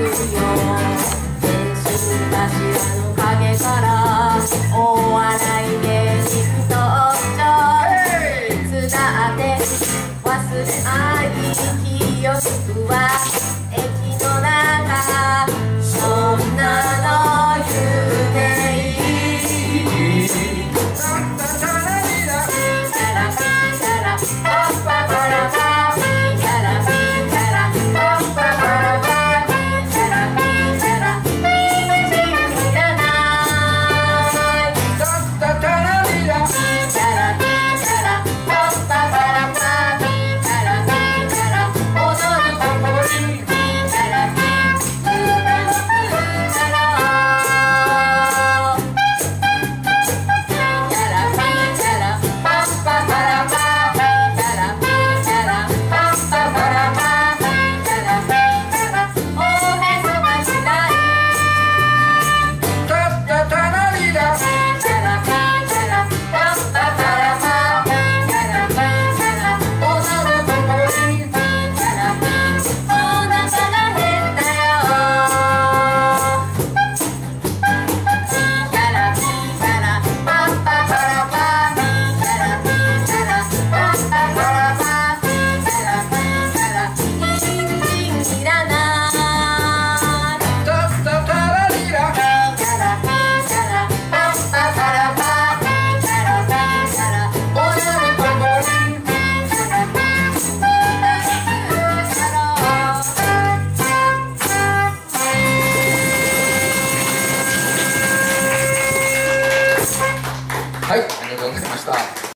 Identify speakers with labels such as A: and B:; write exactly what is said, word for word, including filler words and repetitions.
A: よ。天使柱の陰から大笑い芸人登場。いつだって忘れない記憶は駅の中。そんなの言うていい。ピタラピタラパッパパラパピタラピタラパッパパラパピタラピタラ人参いらない。タッタタラリラピタラピタラパッパパラパピタラピタラ踊るポポリピタラピタラタラ
B: はい、ありがとうございました。